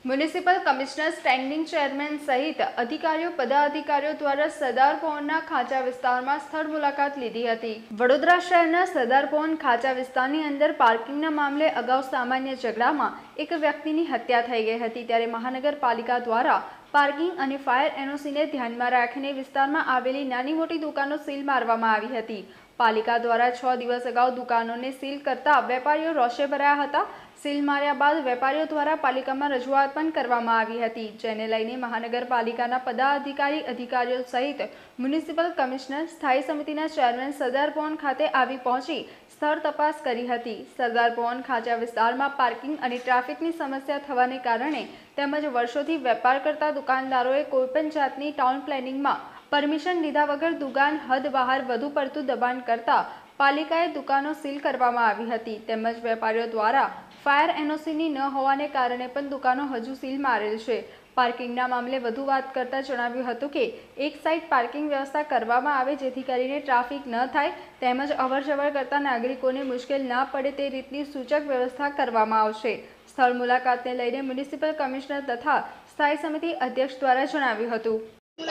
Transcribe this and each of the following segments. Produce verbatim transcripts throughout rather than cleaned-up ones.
Municipal commissioner, standing chairman સહિત અધિકારીઓ પદાધિકારીઓ દ્વારા સરદાર ભવનના ખાંચા વિસ્તારમાં સ્થળ મુલાકાત લીધી હતી। વડોદરા શહેરના સરદાર ભવન ખાંચા વિસ્તારની અંદર પાર્કિંગના મામલે અગાઉ સામાન્ય ઝઘડામાં એક વ્યક્તિની હત્યા થઈ ગઈ હતી, ત્યારે મહાનગરપાલિકા દ્વારા પાર્કિંગ અને ફાયર એનઓસીને ધ્યાનમાં રાખીને વિસ્તારમાં આવેલી નાની મોટી દુકાનો સીલ મારવામાં આવી હતી। પાલિકા દ્વારા છ દિવસ અગાઉ દુકાનોને સીલ કરતા વેપારીઓ રોષે ભરાયા હતા। સીલ માર્યા બાદ વેપારીઓ દ્વારા પાલિકામાં રજૂઆત પણ કરવામાં આવી હતી, જેને લઈને મહાનગરપાલિકાના પદાધિકારી અધિકારીઓ સહિત મ્યુનિસિપલ કમિશનર, સ્થાયી સમિતિના ચેરમેન સરદાર ભવન ખાતે આવી પહોંચી સ્થળ તપાસ કરી હતી। સરદાર ભવન ખાંચા વિસ્તારમાં પાર્કિંગ અને ટ્રાફિકની સમસ્યા થવાને કારણે તેમજ વર્ષોથી વેપાર કરતા દુકાનદારોએ કોઈપણ જાતની ટાઉન પ્લાનિંગમાં પરમિશન લીધા વગર દુકાન હદ બહાર વધુ પડતું દબાણ કરતા પાલિકાએ દુકાનો સીલ કરવામાં આવી હતી, તેમજ વેપારીઓ દ્વારા ફાયર એનઓસીની ન હોવાને કારણે પણ દુકાનો હજુ સીલ મારેલ છે। પાર્કિંગના મામલે વધુ વાત કરતા જણાવ્યું હતું કે એક સાઈડ પાર્કિંગ વ્યવસ્થા કરવામાં આવે જેથી કરીને ટ્રાફિક ન થાય, તેમજ અવરજવર કરતા નાગરિકોને મુશ્કેલ ના પડે તે રીતની સૂચક વ્યવસ્થા કરવામાં આવશે। સ્થળ મુલાકાતને લઈને મ્યુનિસિપલ કમિશનર તથા સ્થાયી સમિતિ અધ્યક્ષ દ્વારા જણાવ્યું હતું।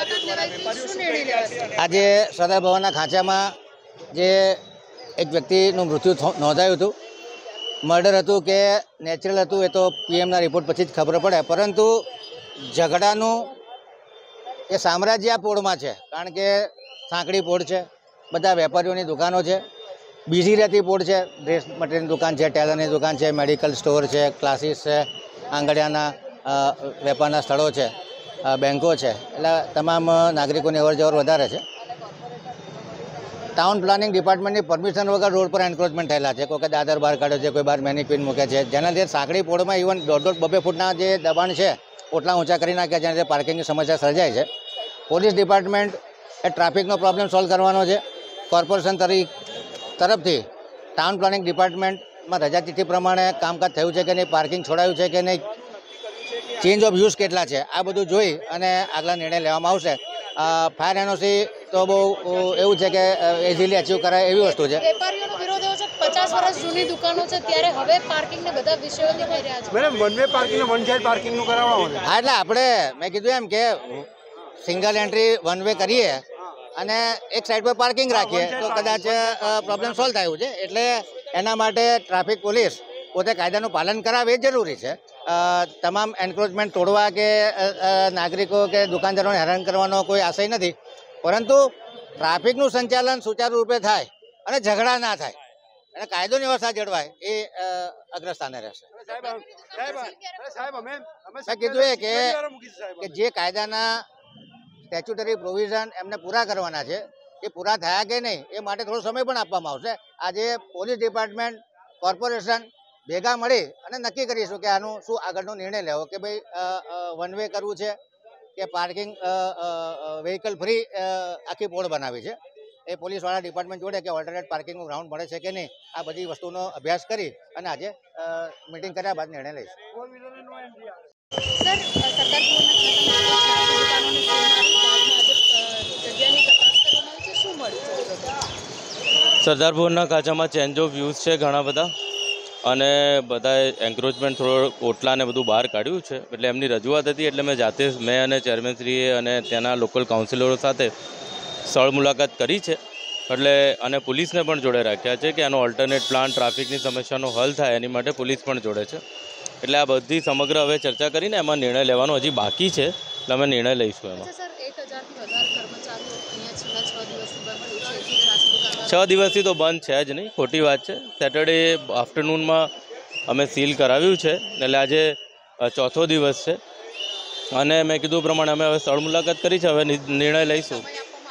આજે સરદાર ભવનના ખાંચામાં જે એક વ્યક્તિનું મૃત્યુ નોંધાયું હતું, મર્ડર હતું કે નેચરલ હતું એ તો પીએમના રિપોર્ટ પછી જ ખબર પડે, પરંતુ ઝઘડાનું એ સામ્રાજ્ય આ પોળમાં છે, કારણ કે સાંકડી પોળ છે, બધા વેપારીઓની દુકાનો છે, બીજી રહેતી પોળ છે, ડ્રેસ મટીરિયલની દુકાન છે, ટેલરની દુકાન છે, મેડિકલ સ્ટોર છે, ક્લાસીસ છે, આંગળિયાના વેપારના સ્થળો છે, બેંકો છે, એટલે તમામ નાગરિકોની અવરજવર વધારે છે। ટાઉન પ્લાનિંગ ડિપાર્ટમેન્ટની પરમિશન વગર રોડ પર એન્ક્રોચમેન્ટ થયેલા છે, કોઈ દાદર બહાર કાઢ્યો છે, કોઈ બહાર મેનિક્વિન મૂકે છે, જેના લીધે સાંકડી પોળમાં ઇવન દોઢ દોઢ બબે ફૂટના જે દબાણ છે ઓટલા ઊંચા કરી નાખ્યા, જેના લીધે પાર્કિંગની સમસ્યા સર્જાય છે। પોલીસ ડિપાર્ટમેન્ટ એ ટ્રાફિકનો પ્રોબ્લેમ સોલ્વ કરવાનો છે। કોર્પોરેશન તરફથી ટાઉન પ્લાનિંગ ડિપાર્ટમેન્ટમાં રજા ચિઠ્ઠી પ્રમાણે કામકાજ થયું છે કે નહીં, પાર્કિંગ છોડાયું છે કે નહીં, ચેન્જ ઓફ યુઝ કેટલા છે, આ બધું જોઈ અને આગલા નિર્ણય લેવામાં આવશે। ફાયર એનઓસી તો બહુ એવું છે કે ઇઝીલી અચીવ કરાય એવી વસ્તુ છે। વેપારીઓનો વિરોધ એવો છે પચાસ વર્ષ જૂની દુકાનો છે, ત્યારે હવે પાર્કિંગને બધા વિષયો દેખાઈ રહ્યા છે। Madam one way parking one side પાર્કિંગનું કરાવવાનું છે। હા, એટલે આપણે મેં કીધું એમ કે સિંગલ એન્ટ્રી વન વે કરીએ અને એક સાઈડ પર પાર્કિંગ રાખીએ તો કદાચ પ્રોબ્લેમ સોલ્વ થયું છે, એટલે એના માટે ટ્રાફિક પોલીસ પોતે કાયદાનું પાલન કરાવે એ જરૂરી છે। તમામ એન્ક્રોચમેન્ટ તોડવા કે નાગરિકો કે દુકાનદારોને હેરાન કરવાનો કોઈ આશય નથી, પરંતુ ટ્રાફિકનું સંચાલન સુચારુ રૂપે થાય અને ઝઘડા ના થાય અને કાયદોની વ્યવસ્થા જળવાય એ અગ્રસ્થાને રહેશે। મેં કીધું એ કે જે કાયદાના સ્ટેચ્યુટરી પ્રોવિઝન એમને પૂરા કરવાના છે એ પૂરા થયા કે નહીં એ માટે થોડો સમય પણ આપવામાં આવશે। આજે પોલીસ ડિપાર્ટમેન્ટ, કોર્પોરેશન ભેગા મળી અને નક્કી કરીશું કે આનું શું આગળનો નિર્ણય લેવો, કે ભાઈ વન વે કરવું છે કે પાર્કિંગ વ્હીકલ ફ્રી આખી પોળ બનાવી છે। એ પોલીસવાળા ડિપાર્ટમેન્ટ જોડે કે ઓલ્ટરનેટ પાર્કિંગનું ગ્રાઉન્ડ મળે છે કે નહીં, આ બધી વસ્તુનો અભ્યાસ કરી અને આજે મિટિંગ કર્યા બાદ નિર્ણય લઈશું। સરદાર ભવનના ખાંચામાં ચેન્જ ઓફ યુઝ છે ઘણા બધા, અને બધાએ એન્ક્રોચમેન્ટ થોડો ઓટલા ને બધું બહાર કાઢ્યું છે, એટલે એમની રજૂઆત હતી, એટલે મેં જાતે મેં અને ચેરમેનશ્રીએ અને ત્યાંના લોકલ કાઉન્સિલરો સાથે સ્થળ મુલાકાત કરી છે, એટલે અને પોલીસને પણ જોડે રાખ્યા છે કે આનો ઓલ્ટરનેટ પ્લાન ટ્રાફિકની સમસ્યાનો હલ થાય એની માટે પોલીસ પણ જોડે છે। એટલે આ બધી સમગ્ર હવે ચર્ચા કરીને એમાં નિર્ણય લેવાનો હજી બાકી છે, એટલે અમે નિર્ણય લઈશું એમાં। છ દિવસથી તો બંધ છે જ નહીં, ખોટી વાત છે। સેટરડે આફ્ટરનૂનમાં અમે સીલ કરાવ્યું છે, એટલે આજે ચોથો દિવસ છે, અને મેં કીધું પ્રમાણે અમે હવે સ્થળ મુલાકાત કરી છે, હવે નિર્ણય લઈશું।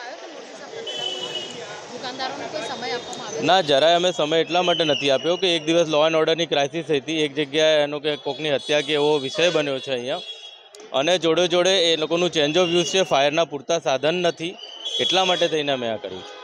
ના, જરાય અમે સમય એટલા માટે નથી આપ્યો કે એક દિવસ લો એન્ડ ઓર્ડરની ક્રાઇસિસ થઈ હતી, એક જગ્યાએ એનો કે કોકની હત્યા કે એવો વિષય બન્યો છે અહીંયા, અને જોડે જોડે એ લોકોનું ચેન્જ ઓફ યુઝ છે, ફાયરના પૂરતા સાધન નથી, એટલા માટે થઈને અમે આ કર્યું છે।